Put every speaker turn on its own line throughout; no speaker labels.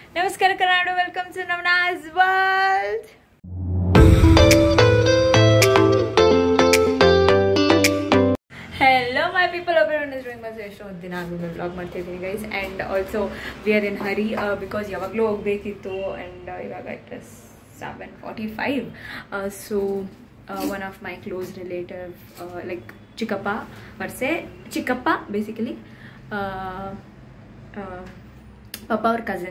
Namaskar Kannada, welcome to Navna's World. Hello my people, everyone is doing my show dina vlog ಮಾಡ್ತಿದ್ದೀನಿ guys, and also we are in hurry because ಯಾವಾಗಲೂ ಹೋಗಬೇಕಿತ್ತು and ಇವಾಗ it is 7:45. So one of my close relative like ಚಿಕ್ಕಪ್ಪ ವರ್ಸೆ ಚಿಕ್ಕಪ್ಪ basically ಪಾಪ ಅವ್ರ cousin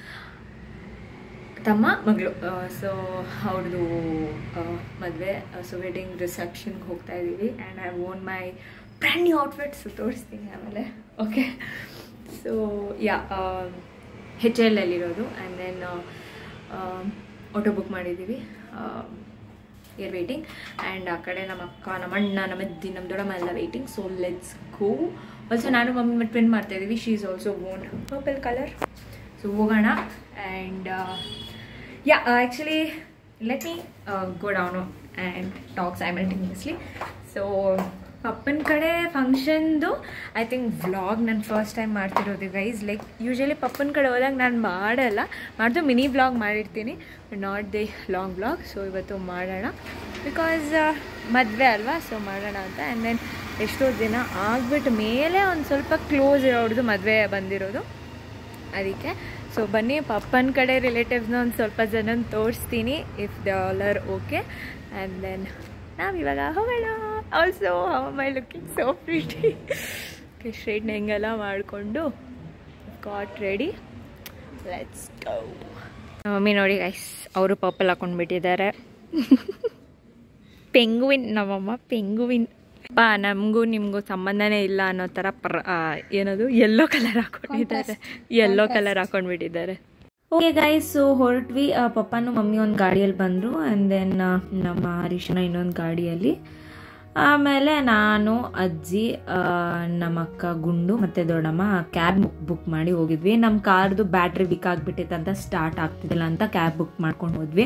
ತಮ್ಮ ಮಗಳು. ಸೊ ಅವ್ರದ್ದು ಮದುವೆ, ಸೊ ವೆಡ್ಡಿಂಗ್ ರಿಸೆಪ್ಷನ್ಗೆ ಹೋಗ್ತಾ ಇದ್ದೀವಿ and I won my brand new outfits ತೋರಿಸ್ತೀನಿ ಆಮೇಲೆ. ಓಕೆ, ಸೊ ಯಾ HL ಅಲ್ಲಿರೋದು ಆ್ಯಂಡ್ ದೆನ್ ಆಟೋ ಬುಕ್ ಮಾಡಿದ್ದೀವಿ, ಏರ್ ವೇಟಿಂಗ್. ಆ್ಯಂಡ್ ಆ ಕಡೆ ನಮ್ಮ ಅಕ್ಕ, ನಮ್ಮ ಅಣ್ಣ, ನಮ್ಮ ಅಜ್ಜಿ, ನಮ್ಮ ದೊಡ್ಡಮ್ಮ ಎಲ್ಲ waiting. So let's go. Also ನಾನು ಮಮ್ಮಿ ಟ್ವಿನ್ ಮಾಡ್ತಾಯಿದ್ದೀವಿ. She is also on purple colour. So ಹೋಗೋಣ. And ya actually let me go down and talk simultaneously. So ಪಪ್ಪನ ಕಡೆ ಫಂಕ್ಷನ್ದು ಐ ಥಿಂಕ್ ವ್ಲಾಗ್ ನಾನು ಫಸ್ಟ್ ಟೈಮ್ ಮಾಡ್ತಿರೋದು ಗೈಸ್. ಲೈಕ್ ಯೂಶ್ವಲಿ ಪಪ್ಪನ ಕಡೆ ಹೋದಾಗ ನಾನು ಮಾಡ್ದು ಮಿನಿ ವ್ಲಾಗ್ ಮಾಡಿರ್ತೀನಿ, not the long vlog. So ಇವತ್ತು ಮಾಡೋಣ ಬಿಕಾಸ್ ಮದುವೆ ಅಲ್ವಾ, ಸೊ ಮಾಡೋಣ ಅಂತ. ಆ್ಯಂಡ್ ದೆನ್ ಎಷ್ಟೋ ದಿನ ಆಗ್ಬಿಟ್ಟು ಮೇಲೆ ಒಂದು ಸ್ವಲ್ಪ ಕ್ಲೋಸ್ ಇರೋದು ಮದುವೆ ಬಂದಿರೋದು, ಅದಕ್ಕೆ. ಸೊ ಬನ್ನಿ ಪಪ್ಪನ ಕಡೆ ರಿಲೇಟಿವ್ಸ್ನ ಒಂದು ಸ್ವಲ್ಪ ಜನ ತೋರಿಸ್ತೀನಿ if they all are okay. And then ನಾವಿವಾಗ ಹೋಗೋಣ. Also how am I looking so pretty. Okay, straightening ಎಲ್ಲ ಮಾಡಿಕೊಂಡು got ready, let's go. Mummy ನೋಡಿ ಗೈಸ್, ಅವರು ಪರ್ಪಲ್ ಹಾಕೊಂಡ್ಬಿಟ್ಟಿದ್ದಾರೆ. ಪೆಂಗುವಿನ್, ನಮ್ಮಮ್ಮ ಪೆಂಗುವಿನ್. ನಮಗೂ ನಿಮಗೂ ಸಂಬಂಧನೇ ಇಲ್ಲ ಅನ್ನೋ ಥರ ಏನದು ಯೆಲ್ಲೋ ಕಲರ್ ಹಾಕೊಂಡ್ಬಿಟ್ಟಿದ್ದಾರೆ. ಓಕೆ ಗೈಸ್, ಸೊ ಹೊರಟ್ವಿ. ಪಪ್ಪನೂ ಮಮ್ಮಿ ಒಂದು ಗಾಡಿಯಲ್ಲಿ ಬಂದರು ಆ್ಯಂಡ್ ದೆನ್ ನಮ್ಮ ಹರೀಶನ ಇನ್ನೊಂದು ಗಾಡಿಯಲ್ಲಿ. ಆಮೇಲೆ ನಾನು, ಅಜ್ಜಿ, ನಮ್ಮ ಅಕ್ಕ ಗುಂಡು ಮತ್ತು ದೊಡ್ಡಮ್ಮ ಕ್ಯಾಬ್ ಬುಕ್ ಮಾಡಿ ಹೋಗಿದ್ವಿ. ನಮ್ಮ ಕಾರ್ದು ಬ್ಯಾಟ್ರಿ ವೀಕ್ ಆಗಿಬಿಟ್ಟಿತ್ತು ಅಂತ, ಸ್ಟಾರ್ಟ್ ಆಗ್ತಿದ್ದಿಲ್ಲ ಅಂತ ಕ್ಯಾಬ್ ಬುಕ್ ಮಾಡ್ಕೊಂಡು ಹೋದ್ವಿ.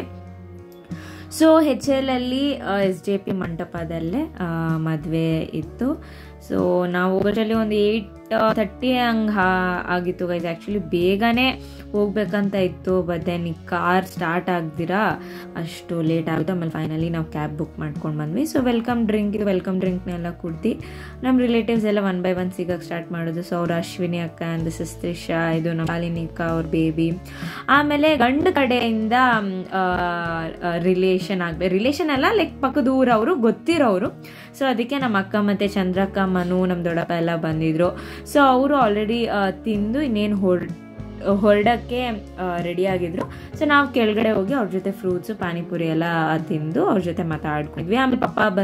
ಸೊ HL ಅಲ್ಲಿ SJP ಮಂಟಪದಲ್ಲೇ ಮದುವೆ ಇತ್ತು. ಸೊ ನಾವು ಹೋಗೋದ್ರಲ್ಲಿ ಒಂದು 8:30 ಹಂಗೆ ಆಗಿತ್ತು ಗೈಸ್. ಆ್ಯಕ್ಚುಲಿ ಬೇಗನೆ ಹೋಗ್ಬೇಕಂತ ಇತ್ತು, ಬಟ್ ದೆನ್ ಈ ಕಾರ್ ಸ್ಟಾರ್ಟ್ ಆಗ್ದಿರಾ ಅಷ್ಟು ಲೇಟ್ ಆಗುತ್ತೆ. ಆಮೇಲೆ ಫೈನಲಿ ನಾವು ಕ್ಯಾಬ್ ಬುಕ್ ಮಾಡ್ಕೊಂಡು ಬಂದ್ವಿ. ಸೊ ವೆಲ್ಕಮ್ ಡ್ರಿಂಕ್ನೆಲ್ಲ ಕುಡ್ದು ನಮ್ಮ ರಿಲೇಟಿವ್ಸ್ ಎಲ್ಲ 1 by 1 ಸಿಗಕ್ಕೆ ಸ್ಟಾರ್ಟ್ ಮಾಡೋದು. ಸೊ ಅವ್ರು ಅಶ್ವಿನಿ ಅಕ್ಕ ಆ್ಯಂಡ್ ದಿಸ್ ತ್ರಿಷಾ, ಇದು ನಮ್ಮ ಶಾಲಿನಿಕ ಅವ್ರ ಬೇಬಿ. ಆಮೇಲೆ ಗಂಡು ಕಡೆಯಿಂದ ರಿಲೇಷನ್ ಅಲ್ಲ, ಲೈಕ್ ಪಕ್ಕದ ಊರವರು, ಗೊತ್ತಿರೋರು. ಸೊ ಅದಕ್ಕೆ ನಮ್ಮ ಅಕ್ಕ ಮತ್ತು ಚಂದ್ರಕ್ಕ, ಮನು, ನಮ್ಮ ದೊಡ್ಡಪ್ಪ ಎಲ್ಲ ಬಂದಿದ್ರು. ಸೊ ಅವರು ಆಲ್ರೆಡಿ ತಿಂದು ಇನ್ನೇನು ಹೊರಡಕ್ಕೆ ರೆಡಿ ಆಗಿದ್ರು. ಸೊ ನಾವು ಕೆಳಗಡೆ ಹೋಗಿ ಅವ್ರ ಜೊತೆ ಫ್ರೂಟ್ಸು, ಪಾನಿಪುರಿ ಎಲ್ಲ ತಿಂದು ಅವ್ರ ಜೊತೆ ಮಾತಾಡ್ಕೊಂಡಿದ್ವಿ. ಆಮೇಲೆ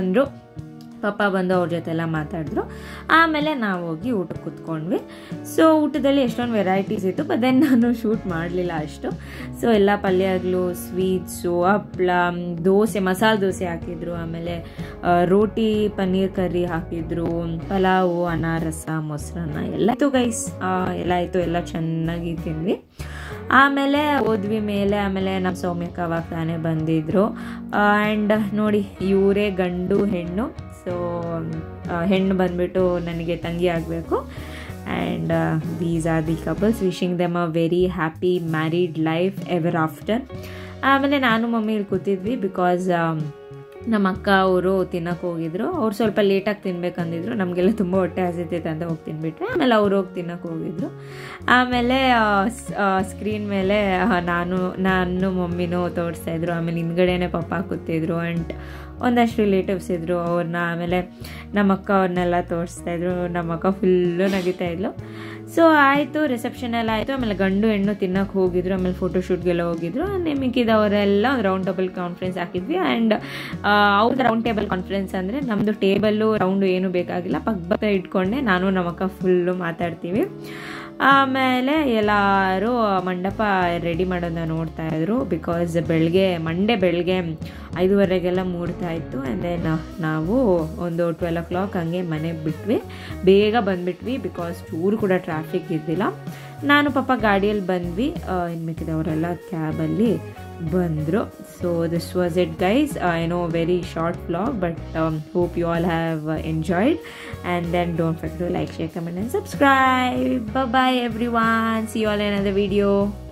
ಪಪ್ಪ ಬಂದು ಅವ್ರ ಜೊತೆ ಎಲ್ಲ ಮಾತಾಡಿದ್ರು. ಆಮೇಲೆ ನಾವು ಹೋಗಿ ಊಟಕ್ಕೆ ಕೂತ್ಕೊಂಡ್ವಿ. ಸೊ ಊಟದಲ್ಲಿ ಎಷ್ಟೊಂದು ವೆರೈಟೀಸ್ ಇತ್ತು, ಬಟ್ ದೆನ್ ನಾನು ಶೂಟ್ ಮಾಡಲಿಲ್ಲ ಅಷ್ಟು. ಸೊ ಎಲ್ಲ ಪಲ್ಯಗಳು, ಸ್ವೀಟ್ಸು, ಹಪ್ಪಳ, ದೋಸೆ, ಮಸಾಲೆ ದೋಸೆ ಹಾಕಿದ್ರು. ಆಮೇಲೆ ರೋಟಿ, ಪನ್ನೀರ್ ಕರ್ರಿ ಹಾಕಿದ್ರು, ಪಲಾವು, ಅನ್ನ, ರಸ, ಮೊಸರನ್ನ ಎಲ್ಲ ಇತ್ತು ಗೈಸ್. ಎಲ್ಲ ಇತ್ತು, ಎಲ್ಲ ಚೆನ್ನಾಗಿ ತಿಂದ್ವಿ. ಆಮೇಲೆ ಹೋದ್ವಿ ಮೇಲೆ. ಆಮೇಲೆ ನಮ್ಮ ಸೌಮ್ಯಕ್ಕ ಅವಾಗ ತಾನೇ ಬಂದಿದ್ರು. ಆ್ಯಂಡ್ ನೋಡಿ, ಇವರೇ ಗಂಡು ಹೆಣ್ಣು. ಸೊ ಹೆಣ್ಣು ಬಂದ್ಬಿಟ್ಟು ನನಗೆ ತಂಗಿ ಆಗಬೇಕು. And these are the couples, wishing them a very happy married life ever after. ಆಮೇಲೆ ನಾನು ಮಮ್ಮಿ ಇಲ್ಲಿ ಕೂತಿದ್ವಿ ಬಿಕಾಸ್ ನಮ್ಮ ಅಕ್ಕ ಅವರು ತಿನ್ನಕ್ಕೆ ಹೋಗಿದ್ರು. ಅವ್ರು ಸ್ವಲ್ಪ ಲೇಟಾಗಿ ತಿನ್ಬೇಕಂದಿದ್ರು, ನಮಗೆಲ್ಲ ತುಂಬ ಹೊಟ್ಟೆ ಹಸಿತೈತೆ ಅಂತ ಹೋಗಿ ತಿನ್ಬಿಟ್ರೆ. ಆಮೇಲೆ ಅವ್ರು ಹೋಗಿ ತಿನ್ನಕ್ಕೆ ಹೋಗಿದ್ರು. ಆಮೇಲೆ ಸ್ಕ್ರೀನ್ ಮೇಲೆ ನಾನು ಮಮ್ಮಿನೂ ತೋರಿಸ್ತಾಯಿದ್ರು. ಆಮೇಲೆ ಹಿಂದ್ಗಡೆನೇ ಪಪ್ಪ ಕೂತಿದ್ರು ಆ್ಯಂಡ್ ಒಂದಷ್ಟು ರಿಲೇಟಿವ್ಸ್ ಇದ್ದರು, ಅವ್ರನ್ನ. ಆಮೇಲೆ ನಮ್ಮ ಅಕ್ಕ ಅವ್ರನ್ನೆಲ್ಲ ತೋರಿಸ್ತಾಯಿದ್ರು. ನಮ್ಮ ಅಕ್ಕ ಫುಲ್ಲು ನಗಿತಾಯಿದ್ಲು. ಸೊ ಆಯಿತು, ರಿಸೆಪ್ಷನ್ ಎಲ್ಲ ಆಯಿತು. ಆಮೇಲೆ ಗಂಡು ಹೆಣ್ಣು ತಿನ್ನಕ್ಕೆ ಹೋಗಿದ್ರು. ಆಮೇಲೆ ಫೋಟೋಶೂಟ್ಗೆಲ್ಲ ಹೋಗಿದ್ರು. ಮಿಕ್ಕಿದವರೆಲ್ಲ ಒಂದು ರೌಂಡ್ ಟೇಬಲ್ ಕಾನ್ಫರೆನ್ಸ್ ಹಾಕಿದ್ವಿ. ಆ್ಯಂಡ್ ಅವ್ರದ್ದು ರೌಂಡ್ ಟೇಬಲ್ ಕಾನ್ಫರೆನ್ಸ್ ಅಂದರೆ ನಮ್ಮದು ಟೇಬಲ್ಲು ರೌಂಡು ಏನೂ ಬೇಕಾಗಿಲ್ಲ, ಪಕ್ಕ ಇಟ್ಕೊಂಡೆ ನಾನು ನಮ್ಮ ಅಕ್ಕ ಫುಲ್ಲು ಮಾತಾಡ್ತೀವಿ. ಆಮೇಲೆ ಎಲ್ಲರೂ ಮಂಡಪ ರೆಡಿ ಮಾಡೋದನ್ನ ನೋಡ್ತಾಯಿದ್ರು ಬಿಕಾಸ್ ಮಂಡೇ ಬೆಳಗ್ಗೆ 5:30 ಮುಹೂರ್ತ ಇತ್ತು. ಆ್ಯಂಡ್ ದೆನ್ ನಾವು ಒಂದು 12 o'clock ಹಂಗೆ ಮನೆಗೆ ಬಿಟ್ವಿ. ಬೇಗ ಬಂದುಬಿಟ್ವಿ ಬಿಕಾಸ್ ಚೂರು ಕೂಡ ಟ್ರಾಫಿಕ್ ಇದ್ದಿಲ್ಲ. ನಾನು ಪಾಪ ಗಾಡಿಯಲ್ಲಿ ಬಂದ್ವಿ, ಇನ್ನು ಮಿಕ್ಕಿದವರೆಲ್ಲ ಕ್ಯಾಬಲ್ಲಿ ಬಂದರು. So this was it guys. I know very short vlog, but hope you all have enjoyed. And then don't forget to like, share, comment and subscribe. Bye bye everyone. See you all in another video.